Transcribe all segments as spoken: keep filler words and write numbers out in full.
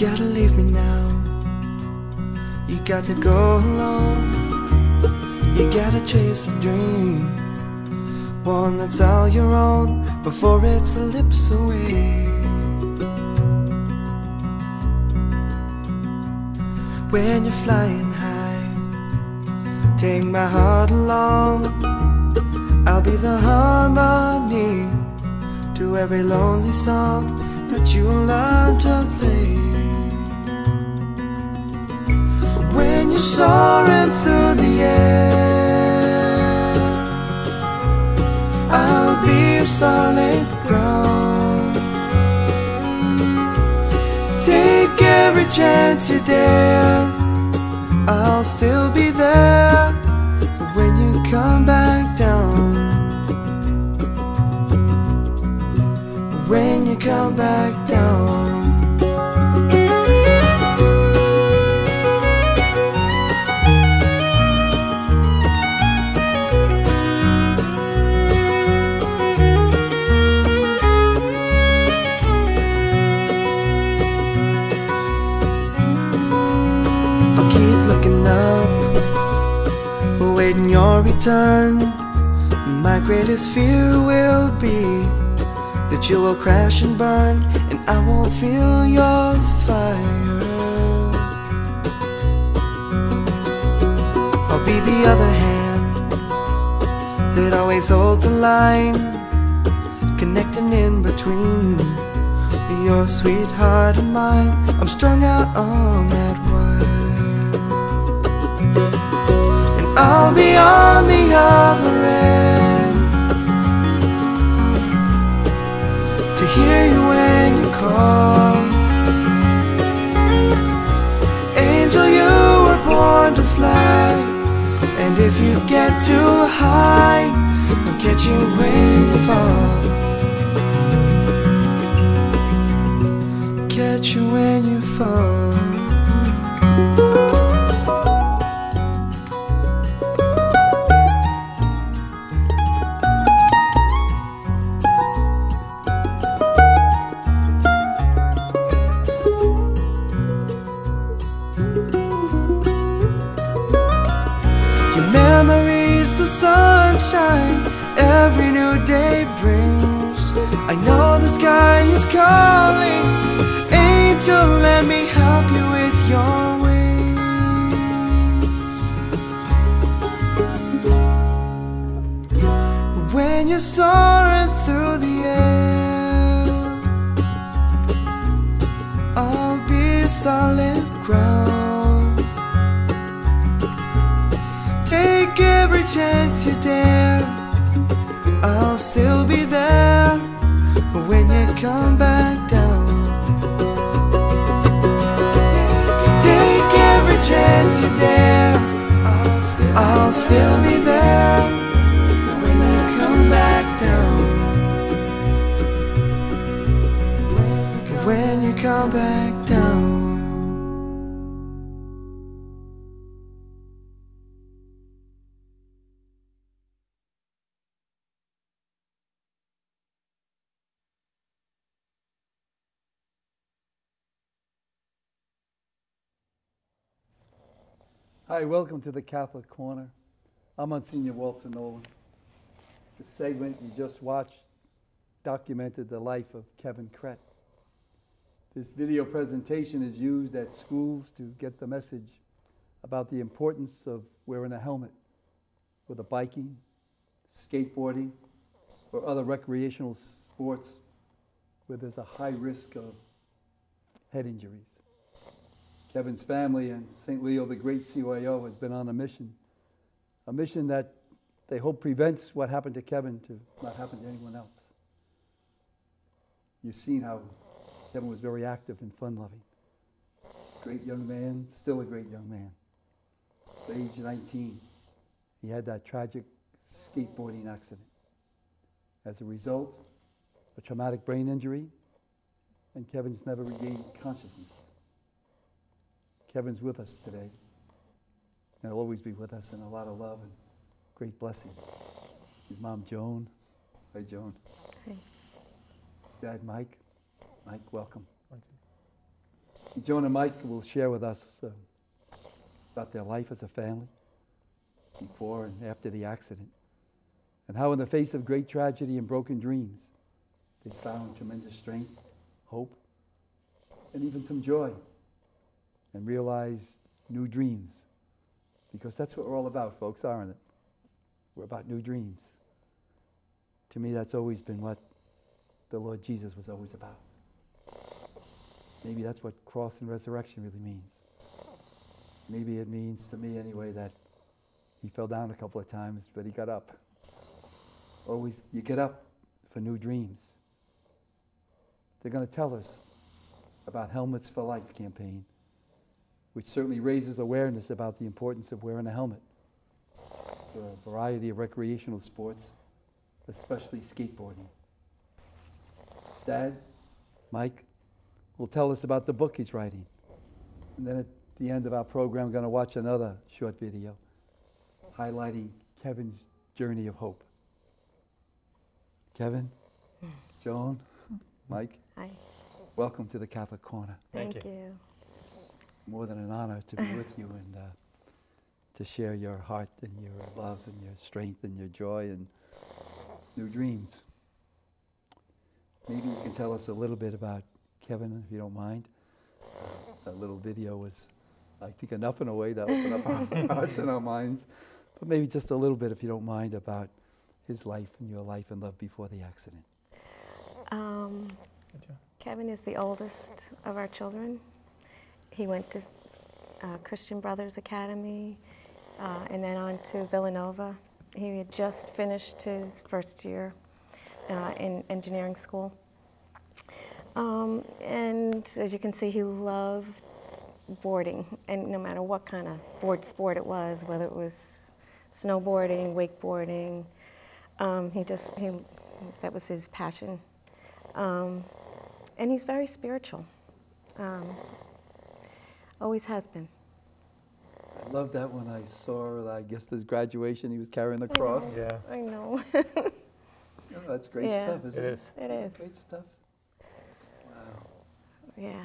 gotta leave me now. You got to go alone. You gotta chase a dream, one that's all your own, before it slips away. When you're flying high, take my heart along. I'll be the harmony to every lonely song that you learn to play. When you're soaring through the air, I'll be your solid ground. Take every chance you dare, I'll still be there when you come back down. When you come back down. I'll keep looking up, awaiting your return. My greatest fear will be that you will crash and burn, and I won't feel your fire. I'll be the other hand that always holds the line, connecting in between your sweetheart and mine. I'm strung out on that wire, and I'll be on the other end to hear you when you call. Angel, you were born to fly, and if you get too high, I'll catch you when you fall. Catch you when you fall. Memories, the sunshine every new day brings. I know the sky is calling. Angel, let me help you with your wings. When you're soaring through the air, I'll be solid ground. Take every chance you dare, I'll still be there when you come back down. Take every chance you dare, I'll still be there when you come back down. When you come back down. Hi, welcome to the Catholic Corner. I'm Monsignor Walter Nolan. The segment you just watched documented the life of Kevin Kret. This video presentation is used at schools to get the message about the importance of wearing a helmet, whether biking, skateboarding, or other recreational sports where there's a high risk of head injuries. Kevin's family and Saint Leo the Great C Y O has been on a mission, a mission that they hope prevents what happened to Kevin to not happen to anyone else. You've seen how Kevin was very active and fun-loving. Great young man, still a great young man. At age nineteen, he had that tragic skateboarding accident. As a result, a traumatic brain injury, and Kevin's never regained consciousness. Kevin's with us today, and he'll always be with us in a lot of love and great blessings. His mom, Joan. Hi, Joan. Hi. His dad, Mike. Mike, welcome. Joan and Mike will share with us uh, about their life as a family before and after the accident, and how in the face of great tragedy and broken dreams, they found tremendous strength, hope, and even some joy, and realized new dreams. Because that's what we're all about, folks, aren't it? We're about new dreams. To me, that's always been what the Lord Jesus was always about. Maybe that's what cross and resurrection really means. Maybe it means, to me anyway, that he fell down a couple of times, but he got up. Always, you get up for new dreams. They're going to tell us about Helmets for Life campaign, which certainly raises awareness about the importance of wearing a helmet for a variety of recreational sports, especially skateboarding. Dad, Mike, will tell us about the book he's writing. And then at the end of our program, we're going to watch another short video highlighting Kevin's journey of hope. Kevin, Joan, Mike, Hi. welcome to the Catholic Corner. Thank, Thank you. you. It's more than an honor to be with you and uh, to share your heart and your love and your strength and your joy and new dreams. Maybe you can tell us a little bit about Kevin, if you don't mind. That little video was, I think, enough in a way to open up our hearts and our minds. But maybe just a little bit, if you don't mind, about his life and your life and love before the accident. Um, Kevin is the oldest of our children. He went to uh, Christian Brothers Academy uh, and then on to Villanova. He had just finished his first year uh, in engineering school. Um, and as you can see, he loved boarding, and no matter what kind of board sport it was, whether it was snowboarding, wakeboarding, um, he just, he, that was his passion. Um, and he's very spiritual, um, always has been. I love that when I saw, I guess, this graduation, he was carrying the cross. Yeah. I know. Oh, that's great Yeah. stuff, isn't It it? is. It is. Great stuff. Wow. Yeah.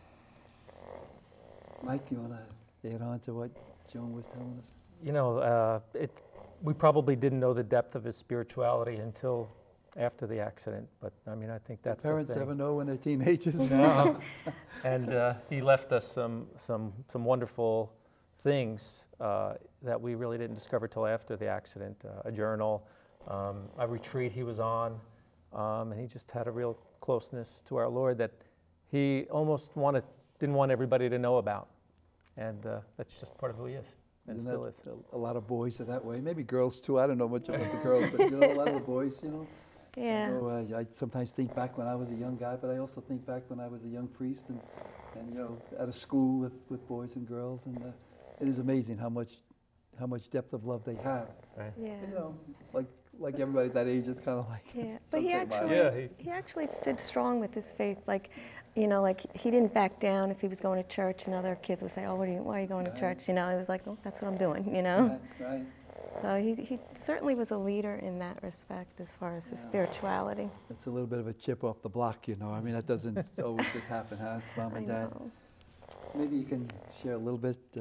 Mike, you want to add on to what Joan was telling us? You know, uh, it, we probably didn't know the depth of his spirituality until after the accident, but I mean, I think that's Parents the thing. never know when they're teenagers. No. And uh, he left us some, some, some wonderful things uh, that we really didn't discover till after the accident. Uh, a journal, um, a retreat he was on, um, and he just had a real closeness to our Lord that he almost wanted, didn't want everybody to know about. And uh, that's just part of who he is, and Isn't still that- is. A, a lot of boys are that way. Maybe girls too. I don't know much about the girls, but you know, a lot of the boys, you know. Yeah. You know, uh, I sometimes think back when I was a young guy, but I also think back when I was a young priest and, and you know, at a school with, with boys and girls. And uh, it is amazing how much how much depth of love they have. Right. Yeah. You know, it's like like everybody that age is kind of like. Yeah, but some he take my actually, Yeah, he- he actually stood strong with his faith. Like, you know, like he didn't back down if he was going to church, and other kids would say, "Oh, what are you, why are you going Right. to church?" You know, he was like, "Oh, that's what I'm doing." You know. Right, right. So he he certainly was a leader in that respect as far as his Yeah. spirituality. It's a little bit of a chip off the block, you know. I mean, that doesn't always just happen, huh? It's mom I and dad. know. Maybe you can share a little bit. Uh,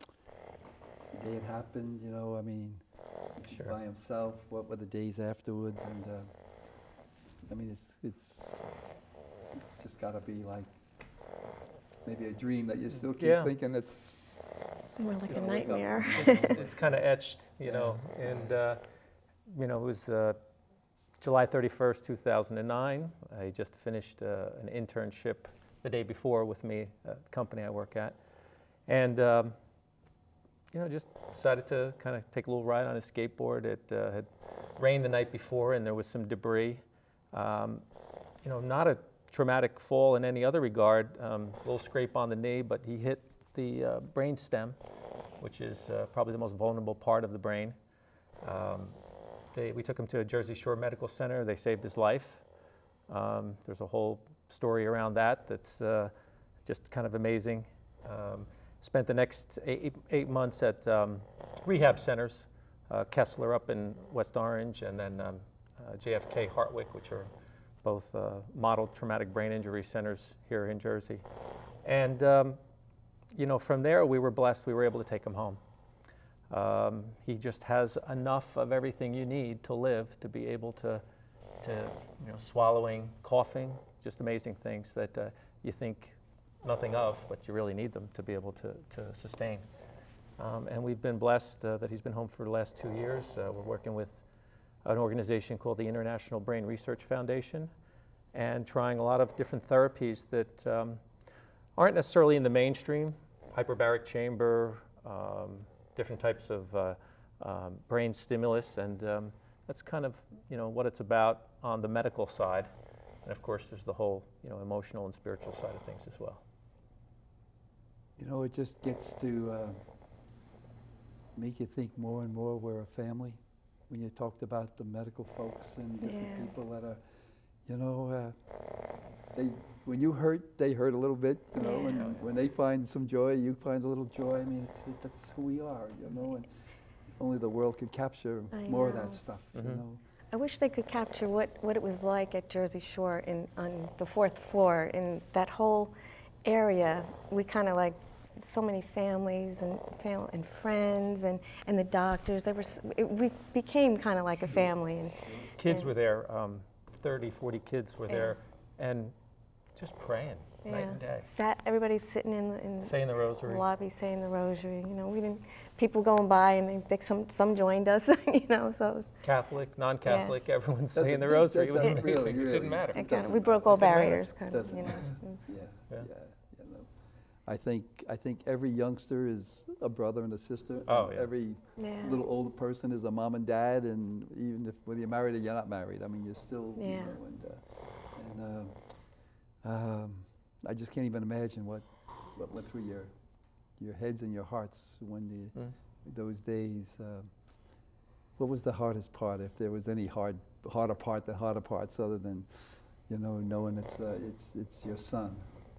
the day it happened, you know. I mean, was he Sure. by himself. What were the days afterwards? And uh, I mean, it's it's it's just got to be like maybe a dream that you still keep Yeah. thinking it's. More like It's a like a- nightmare. it's, it's kind of etched, you know, and uh, you know, it was uh, July thirty-first, two thousand nine. I just finished uh, an internship the day before with me at the company I work at, and um, you know, just decided to kind of take a little ride on a skateboard. It uh, had rained the night before, and there was some debris. Um, you know, not a traumatic fall in any other regard. Um, a little scrape on the knee, but he hit the uh, brain stem, which is uh, probably the most vulnerable part of the brain. Um, they, we took him to a Jersey Shore Medical Center. They saved his life. Um, there's a whole story around that that's uh, just kind of amazing. Um, spent the next eight, eight months at um, rehab centers, uh, Kessler up in West Orange, and then um, uh, J F K Hartwick, which are both uh, model traumatic brain injury centers here in Jersey. And, um, you know, from there we were blessed, we were able to take him home. Um, he just has enough of everything you need to live, to be able to, to you know, swallowing, coughing, just amazing things that uh, you think nothing of, but you really need them to be able to, to sustain. Um, and we've been blessed uh, that he's been home for the last two years. Uh, we're working with an organization called the International Brain Research Foundation and trying a lot of different therapies that um, aren't necessarily in the mainstream, hyperbaric chamber, um, different types of uh, um, brain stimulus, and um, that's kind of, you know, what it's about on the medical side. And of course, there's the whole, you know, emotional and spiritual side of things as well. You know, it just gets to uh, make you think more and more we're a family. When you talked about the medical folks and different Yeah. people that are, you know, uh, they when you hurt, they hurt a little bit, you know, Yeah. and when they find some joy, you find a little joy. I mean, it's, it, that's who we are, you know, and if only the world could capture I more of know. that stuff, Mhm. you know. I wish they could capture what, what it was like at Jersey Shore in, on the fourth floor. In that whole area, we kind of like so many families and fam- and friends and, and the doctors. They were, s- it, we became kind of like a family. And, Kids and- were there, um, thirty, forty kids were Yeah. there, and just praying night yeah, and day, sat, everybody's sitting in the, in saying the the rosary. lobby saying the rosary. You know, we didn't, people going by and they, they, some, some joined us, you know, so it was, Catholic, non-Catholic, everyone's saying Doesn't- the that- rosary. that It was doesn't amazing. really- It really- didn't matter. it kind of, doesn't we broke matter. all It didn't matter. barriers, kind of, Doesn't you know. matter. It's- Yeah, Yeah. yeah, you know. I think I think every youngster is a brother and a sister. Oh, and yeah. Every Yeah. little older person is a mom and dad, and even if whether you're married or you're not married, I mean, you're still, you Yeah. know, and uh, and uh, um, I just can't even imagine what what went through your your heads and your hearts when the Mm. those days. Uh, what was the hardest part, if there was any hard harder part, the harder parts, other than, you know, knowing it's uh, it's it's your son?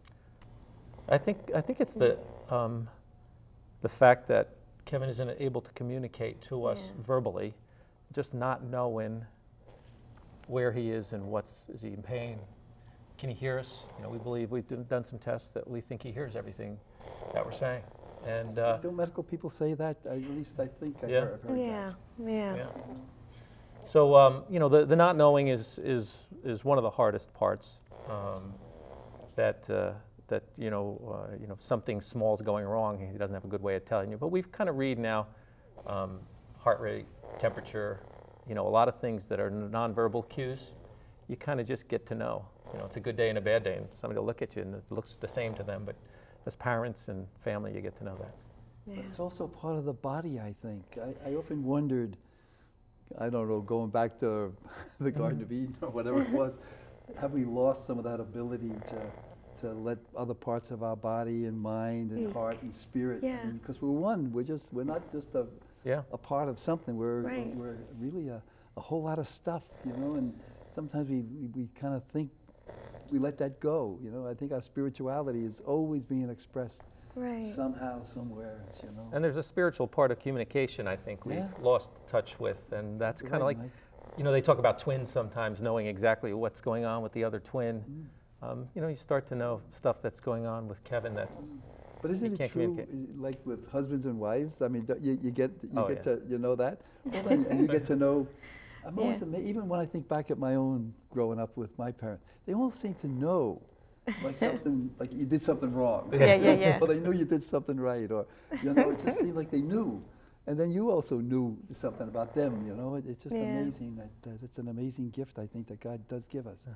I think I think it's the um, the fact that Kevin isn't able to communicate to us Yeah. verbally, just not knowing where he is and what's is he in pain. Can he hear us? You know, we believe we've done- done some tests that we think he hears everything that we're saying, and uh, Don't medical people say that? At least I think I Yeah. heard, I've heard Yeah, yeah. yeah. So um, you know, the the not knowing is is is one of the hardest parts. Um, that uh, that you know uh, you know something small is going wrong. He doesn't have a good way of telling you. But we've kind of read now, um, heart rate, temperature, you know, a lot of things that are nonverbal cues. You kind of just get to know. You know, it's a good day and a bad day, and somebody will look at you and it looks the same to them. But as parents and family, you get to know that. Yeah. that. It's also part of the body, I think. I, I often wondered, I don't know, going back to the Garden of Eden or whatever it was, have we lost some of that ability to to let other parts of our body and mind and Speak. heart and spirit? Yeah. Because we're one. We're just we're not just a Yeah. a part of something. We're Right. we're really a, a whole lot of stuff, you know. And sometimes we we, we kind of think we let that go. You know, I think our spirituality is always being expressed Right. somehow, somewhere. You know. And there's a spiritual part of communication I think we've Yeah. lost touch with, and that's You're kind of right, like, Mike. you know, they talk about twins sometimes, knowing exactly what's going on with the other twin. Mm. Um, you know, you start to know stuff that's going on with Kevin that, But isn't You it can't true, communicate. uh, like with husbands and wives? I mean, don't you, you get you Oh, get yeah. to you know that, Well, then- and you get to know. I'm Yeah. always ama- even when I think back at my own growing up with my parents, they all seem to know, like something like you did something wrong. Yeah, yeah, yeah. Well, they knew you did something right, or you know, it just seemed like they knew, and then you also knew something about them. You know, it, it's just Yeah. amazing that uh, it's an amazing gift I think that God does give us.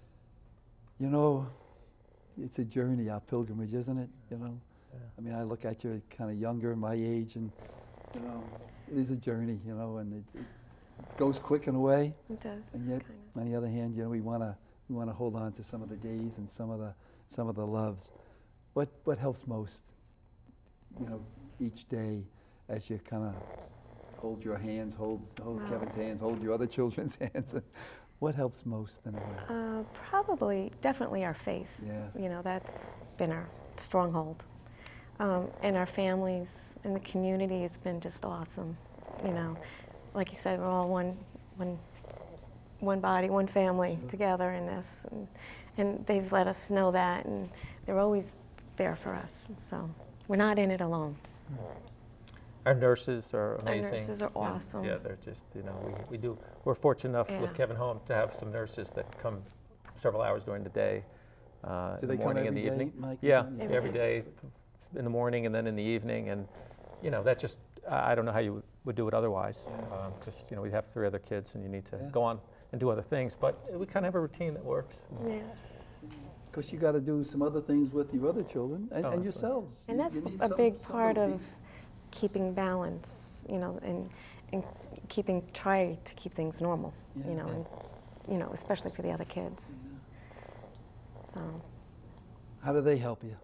You know, it's a journey, our pilgrimage, isn't it? You know. Yeah. I mean, I look at you kind of younger, my age, and you know, it is a journey, you know, and it, it goes quick in a way, It does. and yet, kind on the other hand, you know, we want to we want to hold on to some of the days and some of the some of the loves. What what helps most, you know, each day as you kind of hold your hands, hold hold Wow. Kevin's hands, hold your other children's hands. What helps most in a way? of. Uh, probably, definitely our faith. Yeah. You know, that's been our stronghold. Um, and our families and the community has been just awesome. You know, like you said, we're all one, one, one body, one family together in this, and, and they've let us know that, and they're always there for us. So we're not in it alone. Our nurses are Our amazing. nurses are Yeah, awesome. Yeah, they're just, you know, we, we do, we're fortunate enough Yeah. with Kevin home to have some nurses that come several hours during the day, uh, Do in they the come morning and every the day, evening. Mike? Yeah, Every every day. day, in the morning and then in the evening, and, you know, that just, I I don't know how you would- would do it otherwise, because, you know, we have three other kids and you need to Yeah. go on and do other things, but we kind of have a routine that works. Yeah. Because you got to do some other things with your other children and, Oh, and absolutely. yourselves. And You- that's you need a some- big somebody part to of be- keeping balance, you know, and, and keeping, try to keep things normal, Yeah. you know, and, you know, especially for the other kids. So, How do they help you?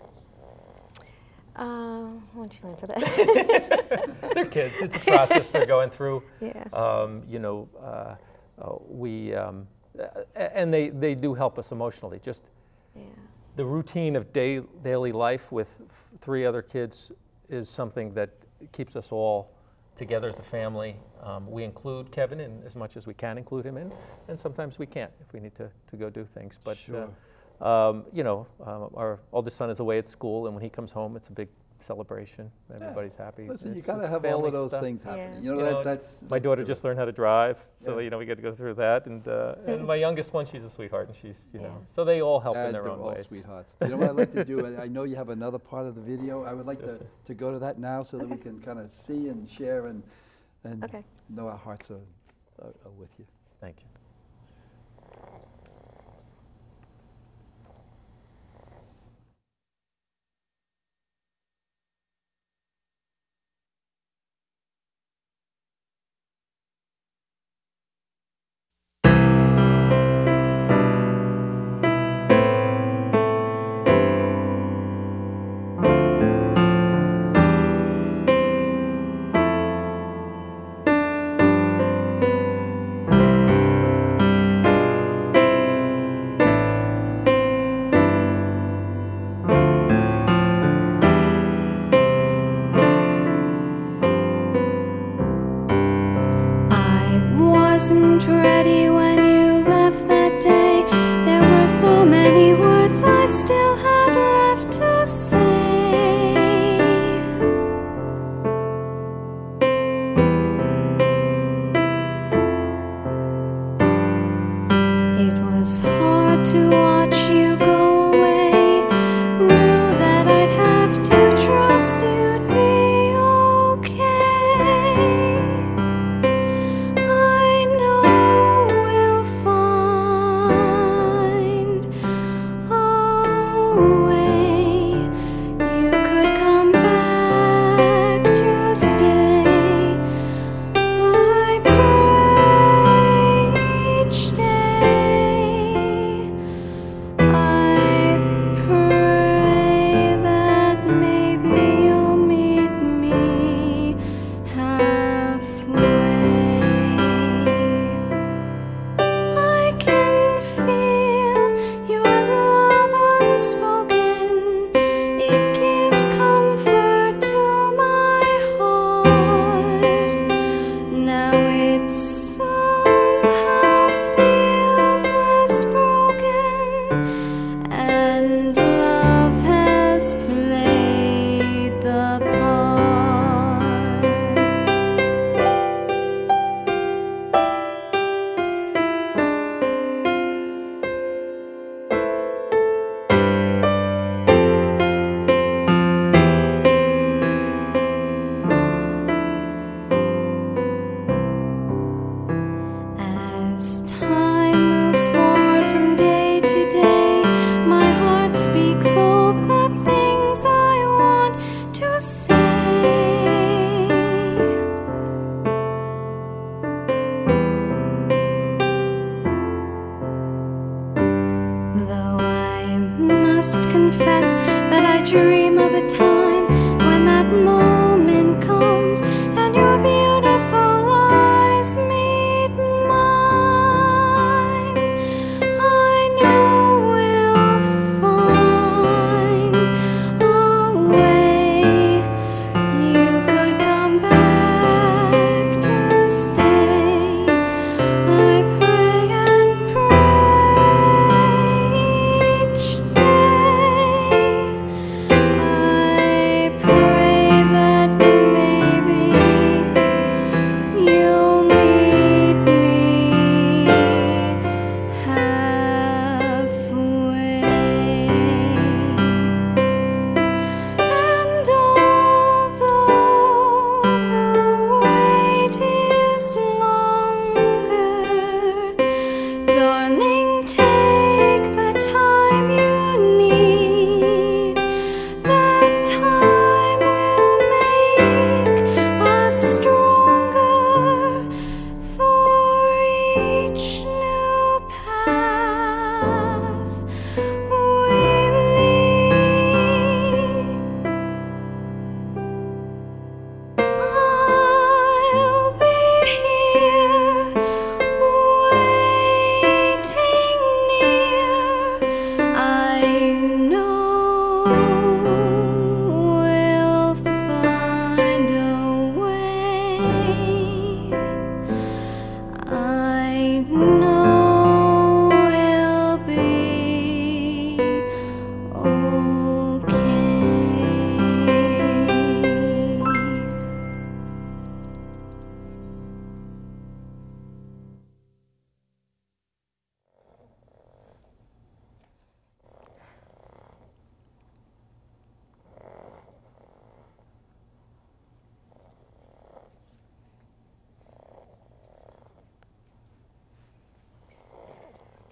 uh, why don't you answer that? They're kids, it's a process they're going through. Yeah. Um, you know, uh, uh, we, um, a- and they, they do help us emotionally. Just Yeah. the routine of day, daily life with f- three other kids is something that keeps us all together as a family. Um, we include Kevin in as much as we can include him in, and sometimes we can't if we need to, to go do things. But Sure. uh, um, you know, um, our oldest son is away at school, and when he comes home, it's a big celebration. Everybody's happy. Listen, you It's- got to it's have all family of those stuff. things happening. Yeah. You know, You that, know, that's. My let's daughter do just it. learned how to drive, so Yeah. you know we get to go through that. And, uh, and my youngest one, she's a sweetheart, and she's you Yeah. know, so they all help Yeah, in their they're own all ways. sweethearts. You know what I'd like to do? I I know you have another part of the video. I would like Yes, to, sir. to go to that now so that we Okay. can kind of see and share and, and Okay. know our hearts are, are, are with you. Thank you. I wasn't ready when you left that day. There were so many words I still had left to say. It was hard to watch you go away. Knew that I'd have to trust you'd be okay. I know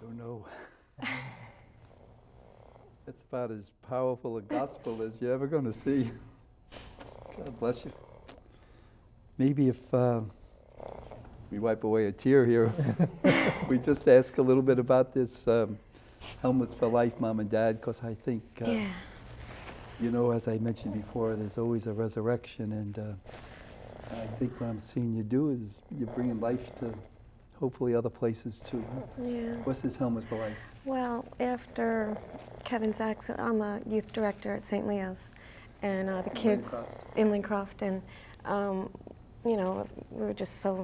don't know. That's about as powerful a gospel as you're ever going to see. God bless you. Maybe if uh, we wipe away a tear here, we just ask a little bit about this um, Helmets for Life, Mom and Dad, because I think, uh, Yeah. you know, as I mentioned before, there's always a resurrection, and uh, I think what I'm seeing you do is you're bringing life to hopefully other places too. Huh? Yeah. What's this Helmets for Life? Well, after Kevin's accident, I'm a youth director at Saint Leo's, and uh, the kids Lincroft. in Lincroft, and um, you know, we were just so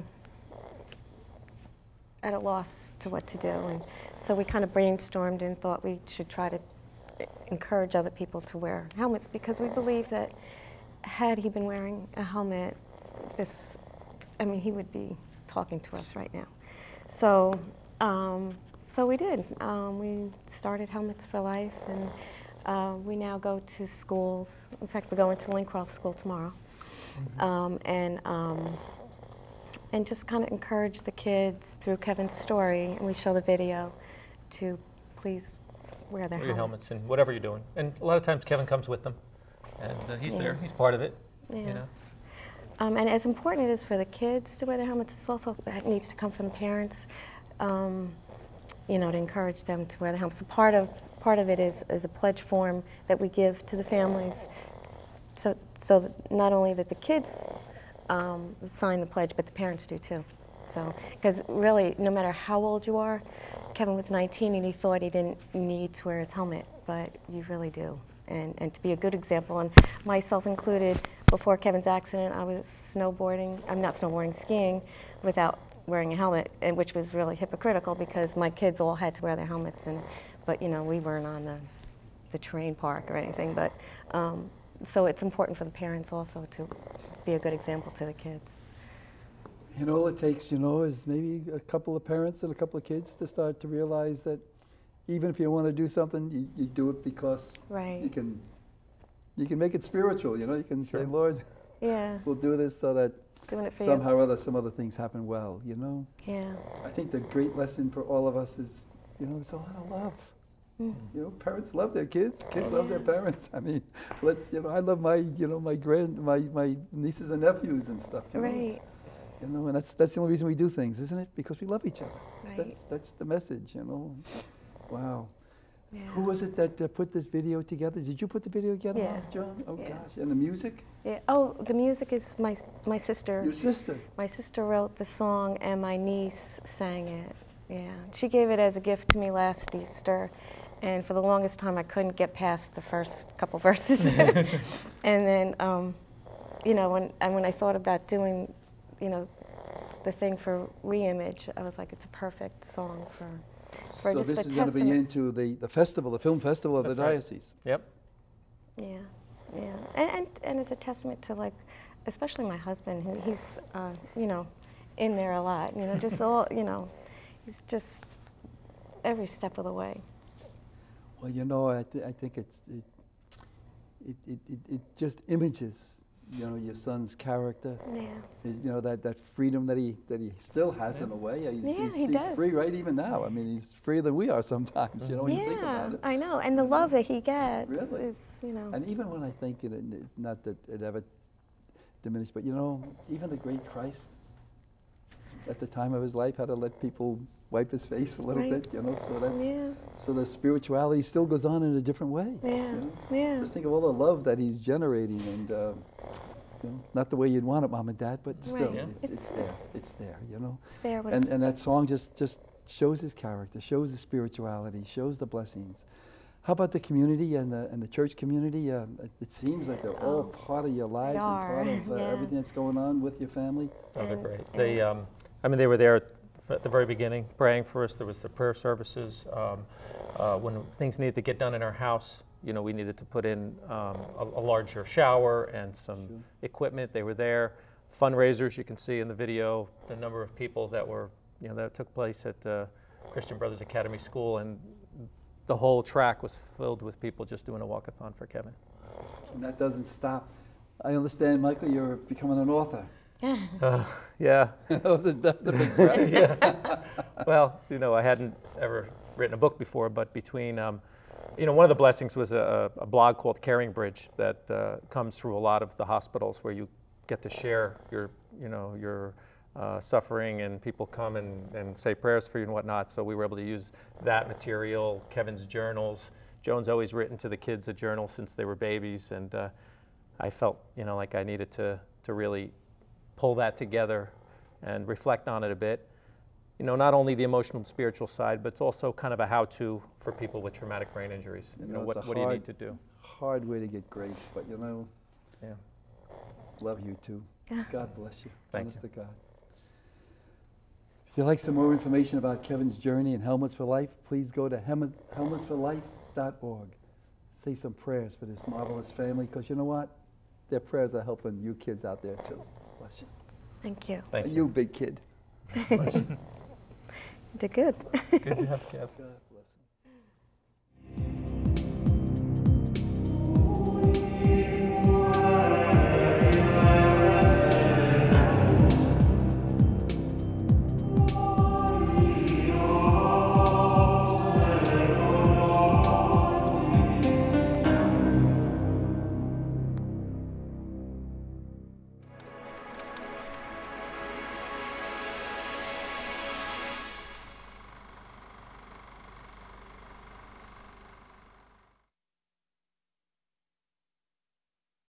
at a loss to what to do, and so we kind of brainstormed and thought we should try to encourage other people to wear helmets, because we believe that had he been wearing a helmet, this, I mean, he would be talking to us right now. So, um, so we did. Um, we started Helmets for Life, and uh, we now go to schools. In fact, we're going to Lincroft School tomorrow, mm-hmm. um, and um, and just kind of encourage the kids through Kevin's story, and we show the video to please wear their Wear your helmets. helmets and whatever you're doing. And a lot of times Kevin comes with them, and uh, he's Yeah. there. He's part of it. Yeah. You know. Um, and as important it is for the kids to wear their helmets, it's also it needs to come from the parents, um, you know, to encourage them to wear their helmets. So part of part of it is, is a pledge form that we give to the families, so so that not only that the kids um, sign the pledge, but the parents do too. So because really, no matter how old you are, Kevin was nineteen and he thought he didn't need to wear his helmet, but you really do. And, and to be a good example, and myself included, before Kevin's accident, I was snowboarding, I'm not snowboarding, skiing without wearing a helmet, and which was really hypocritical because my kids all had to wear their helmets, and but you know, we weren't on the, the terrain park or anything, but um, so it's important for the parents also to be a good example to the kids. You know, all it takes, you know, is maybe a couple of parents and a couple of kids to start to realize that even if you want to do something, you, you do it because Right. you can you can make it spiritual, you know, you can Sure. say, Lord, Yeah, we'll do this so that doing it for somehow or other some other things happen well, you know. you. Yeah. I think the great lesson for all of us is, you know, there's a lot of love. Mm. You know, parents love their kids, kids love their Yeah. parents. I mean, let's, you know, I love my, you know, my grand, my, my nieces and nephews and stuff. You know, it's- Right. You know, and that's that's the only reason we do things, isn't it? Because we love each other. Right. That's that's the message, you know. Wow. Yeah. Who was it that uh, put this video together? Did you put the video together, Yeah. John? Oh Yeah. gosh, and the music? Yeah. Oh, the music is my my sister. Your sister. My sister wrote the song, and my niece sang it. Yeah, she gave it as a gift to me last Easter, and for the longest time I couldn't get past the first couple verses. And then, um, you know, when and when I thought about doing, you know, the thing for Reimage, I was like, it's a perfect song for for So just this a is going to be testament. into the, the festival, the film festival of That's the right. diocese. Yep. Yeah, yeah, and, and and it's a testament to, like, especially my husband, who he's uh, you know, in there a lot. You know, just all you know, he's just every step of the way. Well, you know, I, th- I think it's it, it, it, it, it just images, you know, your son's character. Yeah, His, you know, that, that freedom that he that he still has Yeah. in a way. He's, Yeah, he's, he he's does. free right even now. I mean, he's freer than we are sometimes. You know, when you think yeah, about it. I know, and the love that he gets Really? is, you know, And even when I think it, and it's not that it ever diminished, but you know, even the great Christ, at the time of his life, had to let people wipe his face a little Right. bit. You know, so that's yeah, so the spirituality still goes on in a different way. yeah, You know? yeah, Just think of all the love that he's generating, and uh, you know, not the way you'd want it, Mom and Dad, but still, Right. Yeah. it's, it's, It's- there. it's- It's there. You know. it's there. When And and that song just just shows his character, shows the spirituality, shows the blessings. How about the community and the and the church community? Um, it, it seems like they're all Oh, part of your lives and part are, of uh, yeah. everything that's going on with your family. Oh, they're And- great. and- They, um, I mean, they were there at the very beginning, praying for us. There was the prayer services. Um, uh, when things needed to get done in our house, you know, we needed to put in um, a, a larger shower and some Sure. equipment. They were there. Fundraisers, you can see in the video, the number of people that were, you know, that took place at the Christian Brothers Academy School, and the whole track was filled with people just doing a walkathon for Kevin. And that doesn't stop. I understand, Michael, you're becoming an author. Uh, yeah. that, was a, that was a big breath. yeah. Well, you know, I hadn't ever written a book before, but between, um, you know, one of the blessings was a, a blog called Caring Bridge that uh, comes through a lot of the hospitals where you get to share your, you know, your uh, suffering, and people come and, and say prayers for you and whatnot. So we were able to use that material, Kevin's journals. Joan's always written to the kids a journal since they were babies, and uh, I felt, you know, like I needed to, to really pull that together and reflect on it a bit. You know, not only the emotional and spiritual side, but it's also kind of a how-to for people with traumatic brain injuries. You, You know, know, what, it's a what do you hard- need to do? Hard way to get grace, but you know, Yeah. love you too. Yeah. God bless you. Thank Honest you. to God. If you'd like some more information about Kevin's journey and Helmets for Life, please go to helmets for life dot org. Say some prayers for this marvelous family, because you know what? Their prayers are helping you kids out there too. Bless you. Thank you. Thank And you. you, big kid. Did good. Good job, Kev. God.